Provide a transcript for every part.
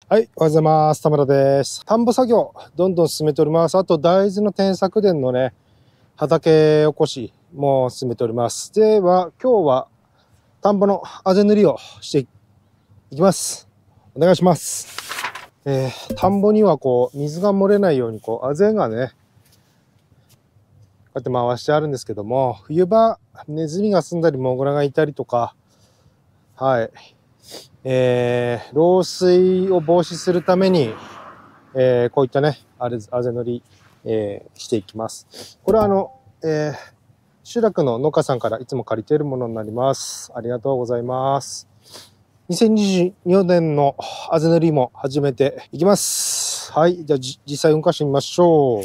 はい、おはようございます。田村です。田んぼ作業、どんどん進めております。あと、大豆の転作田のね、畑起こしも進めております。では、今日は田んぼのあぜ塗りをしていきます。お願いします。田んぼには水が漏れないようにあぜがね、こうやって回してあるんですけども、冬場、ネズミが住んだり、モグラがいたりとか、はい、漏水を防止するために、こういったね、あぜ塗り、していきます。これは集落の農家さんからいつも借りているものになります。ありがとうございます。2024年のあぜ塗りも始めていきます。はい、じゃあ実際動かしてみましょう。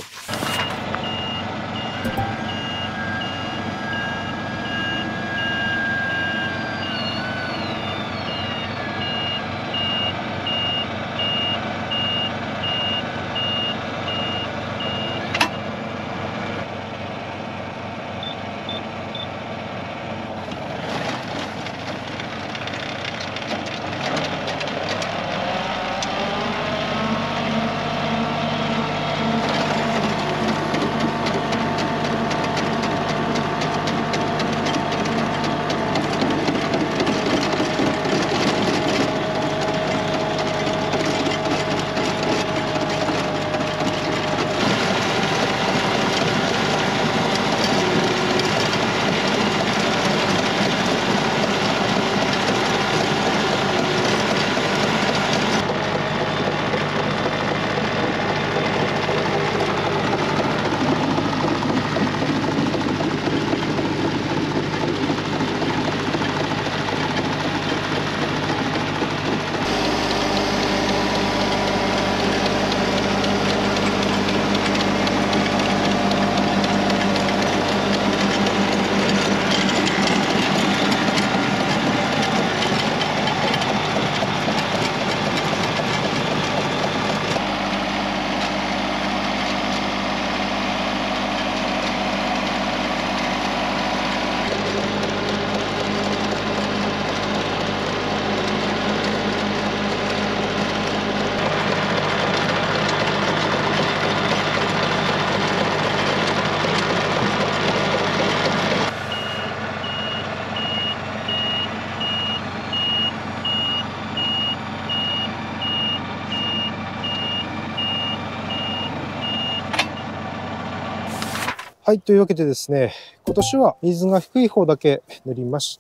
はい、というわけでですね、今年は水が低い方だけ塗りました。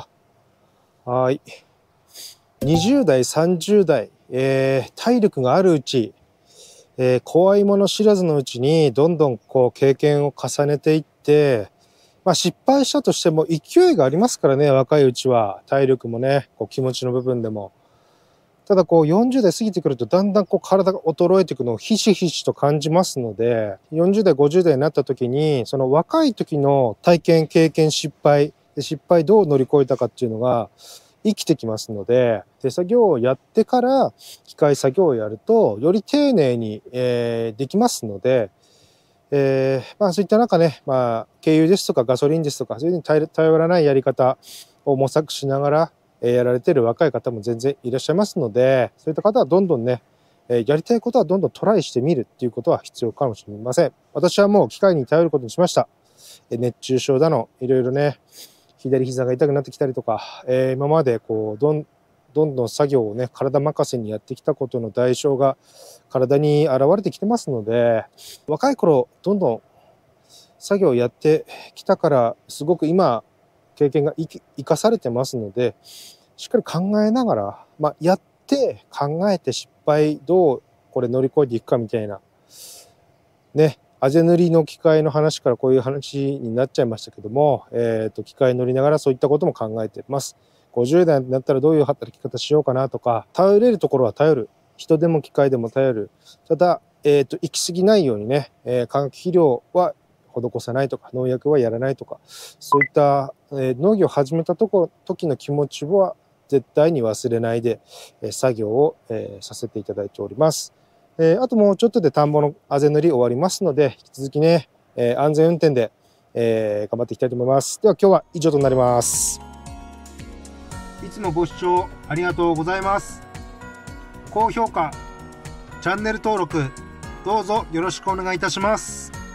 はい。20代、30代、体力があるうち、怖いもの知らずのうちにどんどん経験を重ねていって、失敗したとしても勢いがありますからね、若いうちは。体力もね、気持ちの部分でも。ただ40代過ぎてくるとだんだん体が衰えていくのをひしひしと感じますので、40代、50代になった時に、その若い時の体験、経験、失敗どう乗り越えたかっていうのが生きてきますので、手作業をやってから機械作業をやると、より丁寧に、できますので、そういった中ね、軽油ですとかガソリンですとか、そういうのに頼らないやり方を模索しながら、やられている若い方も全然いらっしゃいますので、そういった方はどんどんね、やりたいことはどんどんトライしてみるっていうことは必要かもしれません。私はもう機械に頼ることにしました。熱中症だの、いろいろね、左膝が痛くなってきたりとか、今までどんどん作業をね、体任せにやってきたことの代償が体に現れてきてますので、若い頃どんどん作業をやってきたから、すごく今経験が生かされてますので、しっかり考えながら、やって考えて失敗どうこれ乗り越えていくかみたいなね、あぜ塗りの機械の話からこういう話になっちゃいましたけども、機械乗りながらそういったことも考えてます。50代になったらどういう働き方しようかなとか、頼れるところは頼る。人でも機械でも頼る。ただ、行き過ぎないようにね、化学肥料は施さないとか、農薬はやらないとか、そういった、農業を始めた時の気持ちは絶対に忘れないで、作業を、させていただいております。あともうちょっとで田んぼのあぜ塗り終わりますので、引き続きね、安全運転で、頑張っていきたいと思います。では今日は以上となります。 いつもご視聴ありがとうございます。 高評価、チャンネル登録、どうぞよろしくお願いいたします。